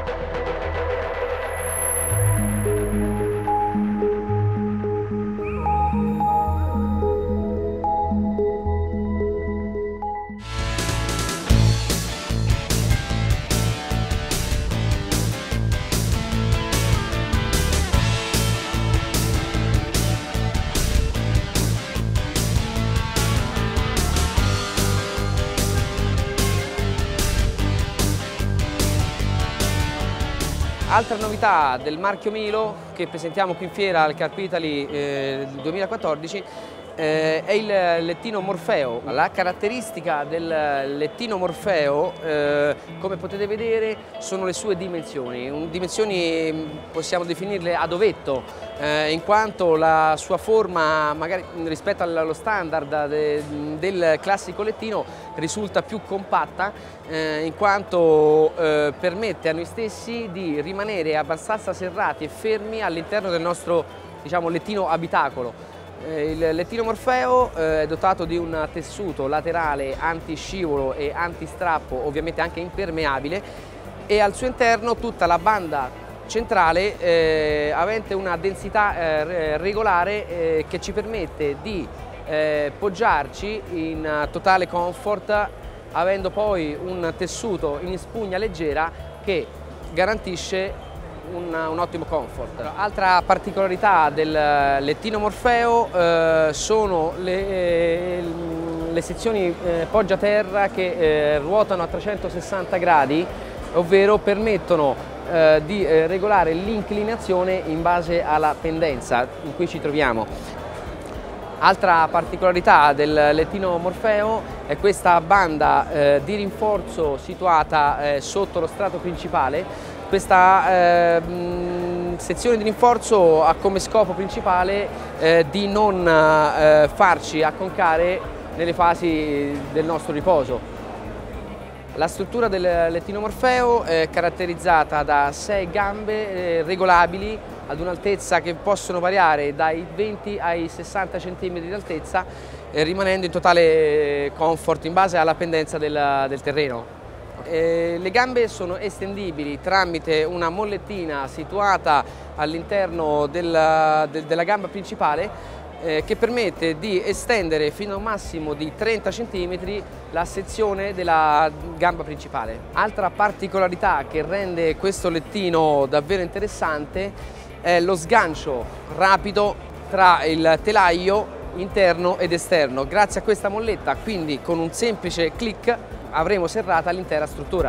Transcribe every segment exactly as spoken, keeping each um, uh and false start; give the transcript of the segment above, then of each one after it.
Altra novità del marchio Milo che presentiamo qui in fiera al Carp Italy eh, duemilaquattordici eh, è il lettino Morfeo. La caratteristica del lettino Morfeo, eh, come potete vedere, sono le sue dimensioni. Dimensioni possiamo definirle ad ovetto, eh, in quanto la sua forma, magari rispetto allo standard de, del classico lettino, risulta più compatta, eh, in quanto eh, permette a noi stessi di rimanere abbastanza serrati e fermi all'interno del nostro, diciamo, lettino abitacolo. Il lettino Morfeo è dotato di un tessuto laterale anti-scivolo e anti-strappo, ovviamente anche impermeabile, e al suo interno tutta la banda centrale eh, avente una densità eh, regolare eh, che ci permette di eh, poggiarci in totale comfort, avendo poi un tessuto in spugna leggera che garantisce Un, un ottimo comfort. Altra particolarità del lettino Morfeo eh, sono le, eh, le sezioni eh, poggia-terra che eh, ruotano a trecentosessanta gradi, ovvero permettono eh, di eh, regolare l'inclinazione in base alla pendenza in cui ci troviamo. Altra particolarità del lettino Morfeo è questa banda eh, di rinforzo situata eh, sotto lo strato principale. Questa eh, sezione di rinforzo ha come scopo principale eh, di non eh, farci acconcare nelle fasi del nostro riposo. La struttura del lettino Morfeo è caratterizzata da sei gambe eh, regolabili ad un'altezza che possono variare dai venti ai sessanta centimetri di altezza, eh, rimanendo in totale comfort in base alla pendenza del, del terreno. Eh, le gambe sono estendibili tramite una mollettina situata all'interno della, de, della gamba principale eh, che permette di estendere fino a un massimo di trenta centimetri la sezione della gamba principale. Altra particolarità che rende questo lettino davvero interessante è lo sgancio rapido tra il telaio interno ed esterno. Grazie a questa molletta, quindi con un semplice clic, avremo serrata l'intera struttura.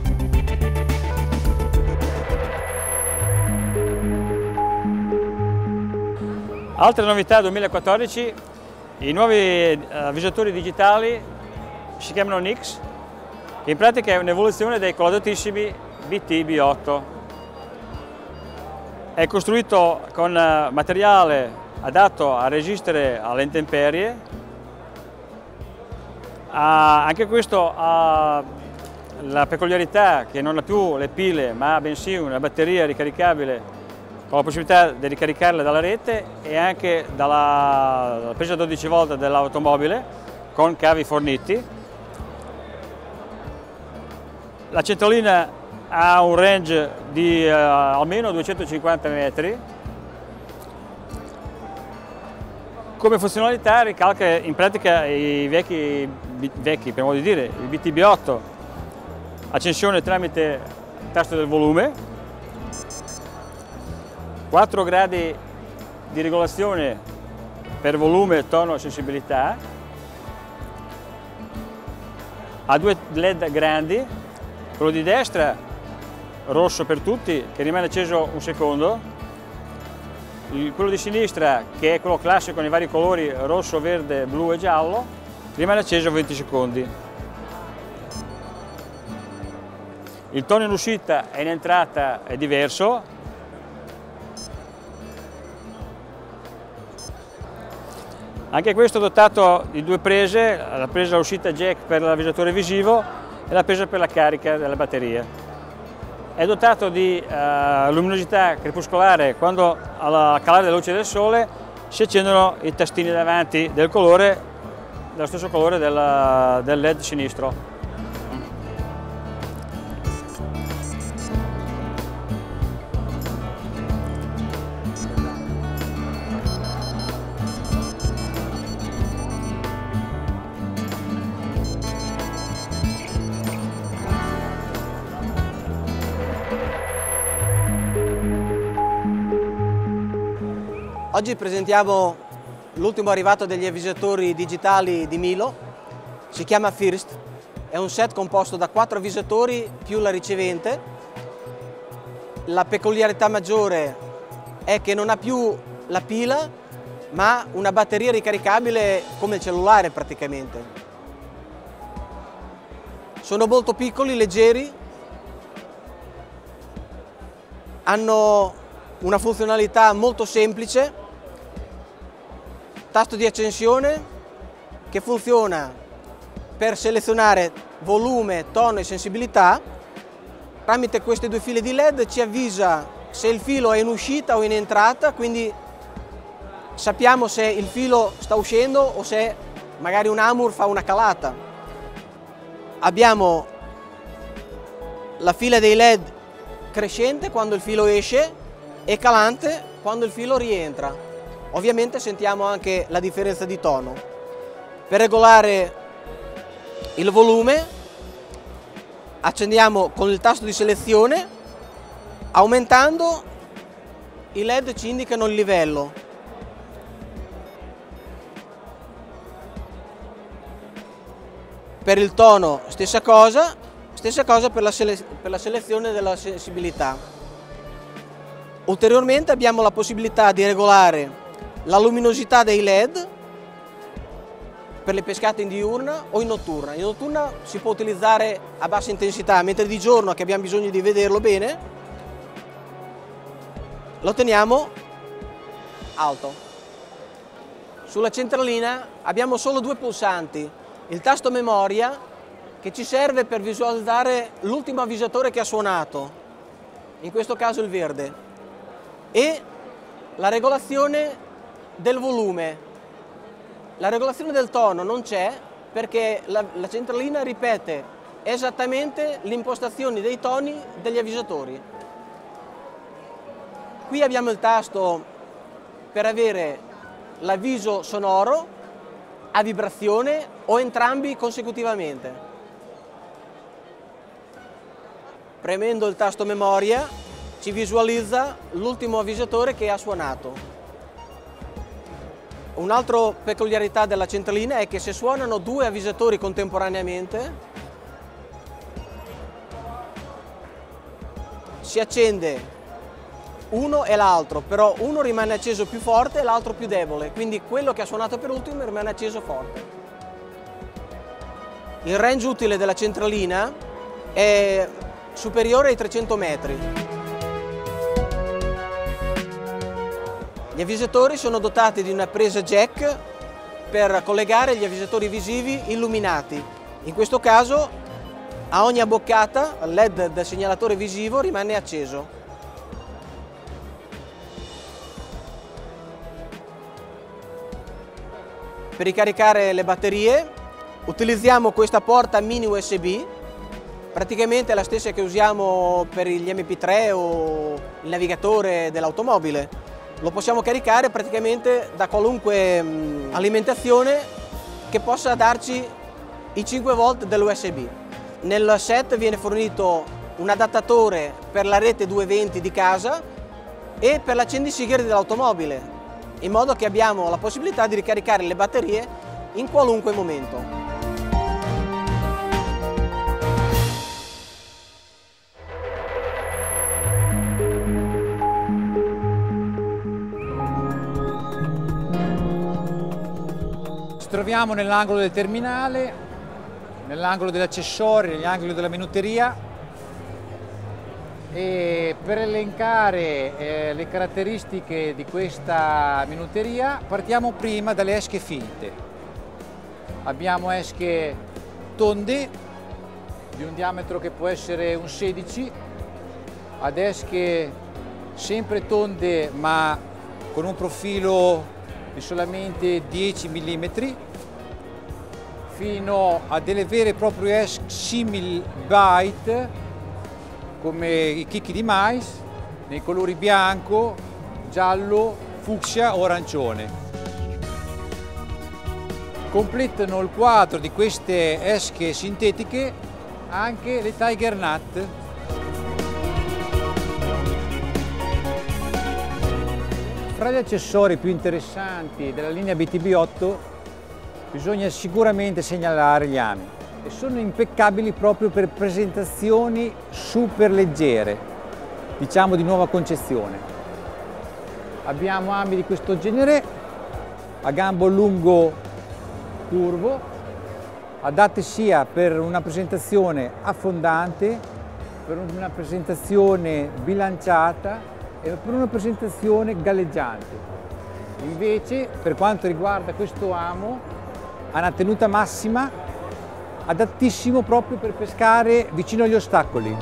Altre novità duemilaquattordici, i nuovi avvisatori digitali si chiamano Nix, che in pratica è un'evoluzione dei collaudatissimi B T B otto. È costruito con materiale adatto a resistere alle intemperie. Ah, anche questo ha la peculiarità che non ha più le pile, ma bensì una batteria ricaricabile con la possibilità di ricaricarla dalla rete e anche dalla, dalla presa dodici volt dell'automobile con cavi forniti. La centralina ha un range di uh, almeno duecentocinquanta metri. Come funzionalità ricalca in pratica i vecchi, vecchi per modo di dire, il B T B otto, accensione tramite tasto del volume, quattro gradi di regolazione per volume, tono e sensibilità, ha due led grandi, quello di destra rosso per tutti che rimane acceso un secondo, quello di sinistra, che è quello classico con i vari colori rosso, verde, blu e giallo, rimane acceso venti secondi. Il tono in uscita e in entrata è diverso. Anche questo è dotato di due prese, la presa uscita jack per l'avvisatore visivo e la presa per la carica della batteria. È dotato di uh, luminosità crepuscolare quando al calare della luce del sole si accendono i tastini davanti del colore, dello stesso colore del, del led sinistro. Oggi presentiamo l'ultimo arrivato degli avvisatori digitali di Milo, si chiama First, è un set composto da quattro avvisatori più la ricevente. La peculiarità maggiore è che non ha più la pila, ma una batteria ricaricabile come il cellulare praticamente. Sono molto piccoli, leggeri, hanno una funzionalità molto semplice. Tasto di accensione che funziona per selezionare volume, tono e sensibilità. Tramite queste due file di led ci avvisa se il filo è in uscita o in entrata, quindi sappiamo se il filo sta uscendo o se magari un Amur fa una calata. Abbiamo la fila dei led crescente quando il filo esce e calante quando il filo rientra. Ovviamente sentiamo anche la differenza di tono. Per regolare il volume accendiamo con il tasto di selezione, aumentando i led ci indicano il livello. Per il tono stessa cosa, stessa cosa per la, sele per la selezione della sensibilità. Ulteriormente abbiamo la possibilità di regolare la luminosità dei led per le pescate in diurna o in notturna. In notturna si può utilizzare a bassa intensità, mentre di giorno, che abbiamo bisogno di vederlo bene, lo teniamo alto. Sulla centralina abbiamo solo due pulsanti, il tasto memoria che ci serve per visualizzare l'ultimo avvisatore che ha suonato, in questo caso il verde, e la regolazione del volume. La regolazione del tono non c'è perché la, la centralina ripete esattamente le impostazioni dei toni degli avvisatori. Qui abbiamo il tasto per avere l'avviso sonoro a vibrazione o entrambi consecutivamente. Premendo il tasto memoria ci visualizza l'ultimo avvisatore che ha suonato. Un'altra peculiarità della centralina è che se suonano due avvisatori contemporaneamente si accende uno e l'altro, però uno rimane acceso più forte e l'altro più debole, quindi quello che ha suonato per ultimo rimane acceso forte. Il range utile della centralina è superiore ai trecento metri. Gli avvisatori sono dotati di una presa jack per collegare gli avvisatori visivi illuminati. In questo caso a ogni abboccata il led del segnalatore visivo rimane acceso. Per ricaricare le batterie utilizziamo questa porta mini U S B, praticamente la stessa che usiamo per gli M P tre o il navigatore dell'automobile. Lo possiamo caricare praticamente da qualunque mh, alimentazione che possa darci i cinque volt dell'U S B. Nel set viene fornito un adattatore per la rete duecentoventi di casa e per l'accendisigari dell'automobile, in modo che abbiamo la possibilità di ricaricare le batterie in qualunque momento. Ci troviamo nell'angolo del terminale, nell'angolo degli accessori, nell'angolo della minuteria, e per elencare eh, le caratteristiche di questa minuteria partiamo prima dalle esche finte. Abbiamo esche tonde di un diametro che può essere un sedici, ad esche sempre tonde ma con un profilo di solamente dieci millimetri, fino a delle vere e proprie esche simil bite come i chicchi di mais nei colori bianco, giallo, fucsia o arancione. Completano il quadro di queste esche sintetiche anche le Tiger Nut. Fra gli accessori più interessanti della linea B T B otto bisogna sicuramente segnalare gli ami, e sono impeccabili proprio per presentazioni super leggere, diciamo di nuova concezione. Abbiamo ami di questo genere a gambo lungo curvo, adatte sia per una presentazione affondante, per una presentazione bilanciata e per una presentazione galleggiante. Invece, per quanto riguarda questo amo, ha una tenuta massima, adattissimo proprio per pescare vicino agli ostacoli.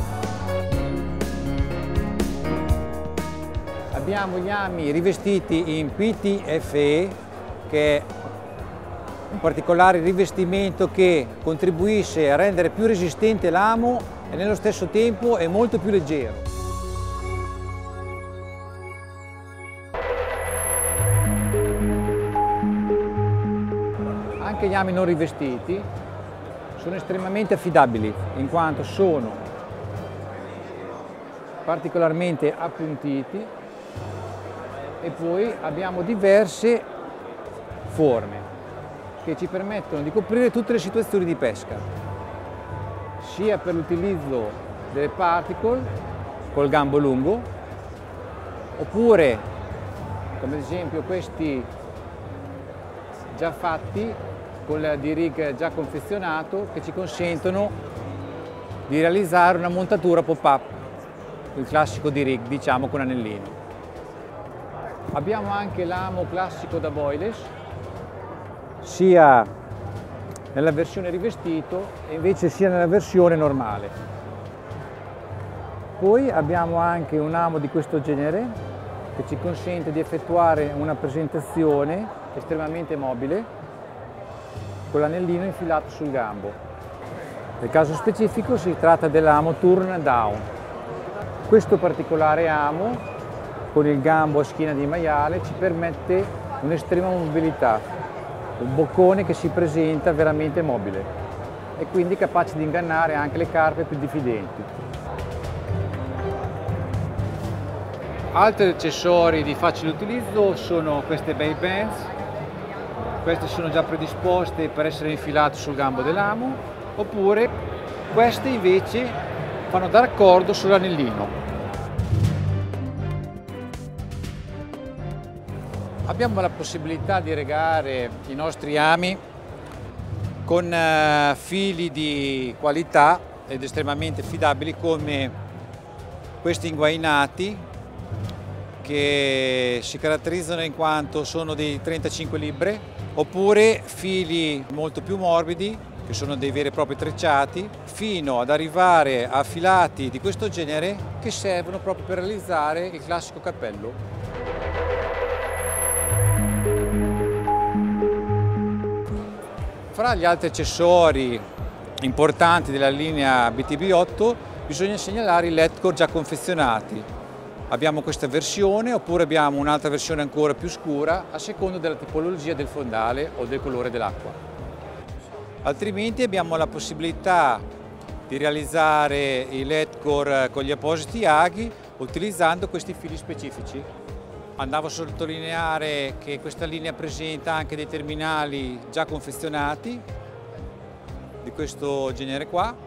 Abbiamo gli ami rivestiti in P T F E, che è un particolare rivestimento che contribuisce a rendere più resistente l'amo e nello stesso tempo è molto più leggero. Anche gli ami non rivestiti sono estremamente affidabili, in quanto sono particolarmente appuntiti, e poi abbiamo diverse forme che ci permettono di coprire tutte le situazioni di pesca, sia per l'utilizzo delle particle col gambo lungo, oppure come ad esempio questi già fatti con il D-rig già confezionato, che ci consentono di realizzare una montatura pop-up, il classico D-rig, diciamo, con anellino. Abbiamo anche l'amo classico da boilers, sia nella versione rivestito e invece sia nella versione normale. Poi abbiamo anche un amo di questo genere che ci consente di effettuare una presentazione estremamente mobile con l'anellino infilato sul gambo. Nel caso specifico si tratta dell'amo Turn Down. Questo particolare amo, con il gambo a schiena di maiale, ci permette un'estrema mobilità, un boccone che si presenta veramente mobile e quindi capace di ingannare anche le carpe più diffidenti. Altri accessori di facile utilizzo sono queste bait bands. Queste sono già predisposte per essere infilate sul gambo dell'amo, oppure queste invece fanno da raccordo sull'anellino. Abbiamo la possibilità di regare i nostri ami con fili di qualità ed estremamente affidabili, come questi inguainati, che si caratterizzano in quanto sono dei trentacinque libbre, oppure fili molto più morbidi, che sono dei veri e propri trecciati, fino ad arrivare a filati di questo genere che servono proprio per realizzare il classico cappello. Fra gli altri accessori importanti della linea B T B otto bisogna segnalare i L E D core già confezionati. Abbiamo questa versione, oppure abbiamo un'altra versione ancora più scura, a seconda della tipologia del fondale o del colore dell'acqua. Altrimenti abbiamo la possibilità di realizzare i L E D core con gli appositi aghi utilizzando questi fili specifici. Andavo a sottolineare che questa linea presenta anche dei terminali già confezionati di questo genere qua.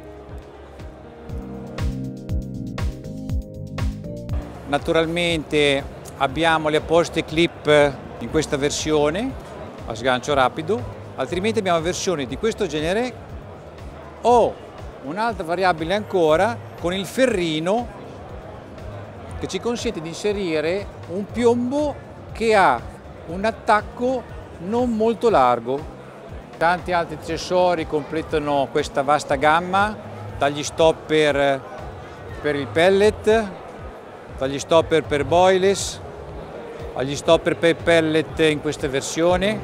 Naturalmente abbiamo le apposite clip in questa versione a sgancio rapido, altrimenti abbiamo versioni di questo genere o un'altra variabile ancora con il ferrino che ci consente di inserire un piombo che ha un attacco non molto largo. Tanti altri accessori completano questa vasta gamma, dagli stopper per il pellet, dagli stopper per boilers, agli stopper per pellet in questa versione.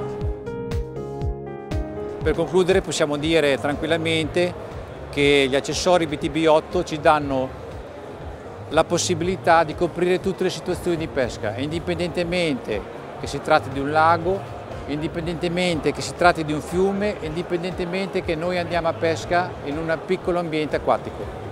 Per concludere possiamo dire tranquillamente che gli accessori B T B otto ci danno la possibilità di coprire tutte le situazioni di pesca, indipendentemente che si tratti di un lago, indipendentemente che si tratti di un fiume, indipendentemente che noi andiamo a pesca in un piccolo ambiente acquatico.